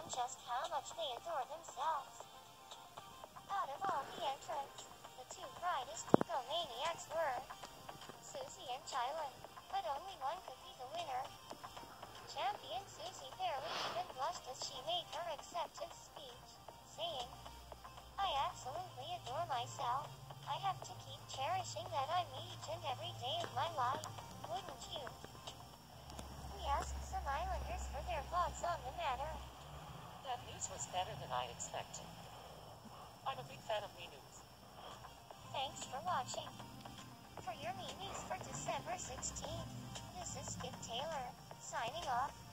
just how much they adore themselves. Out of all the entrants, the two brightest egomaniacs were Susie and Chylin, but only one could be the winner. Champion Susie barely even blushed as she made her acceptance speech, saying, "I absolutely adore myself. I have to keep cherishing that I'm each and every day of my life, wouldn't you?" We asked some Islanders for their thoughts on the matter. That news was better than I expected. I'm a big fan of Me News. Thanks for watching. For your Me News for December 16th, this is Skip Taylor, signing off.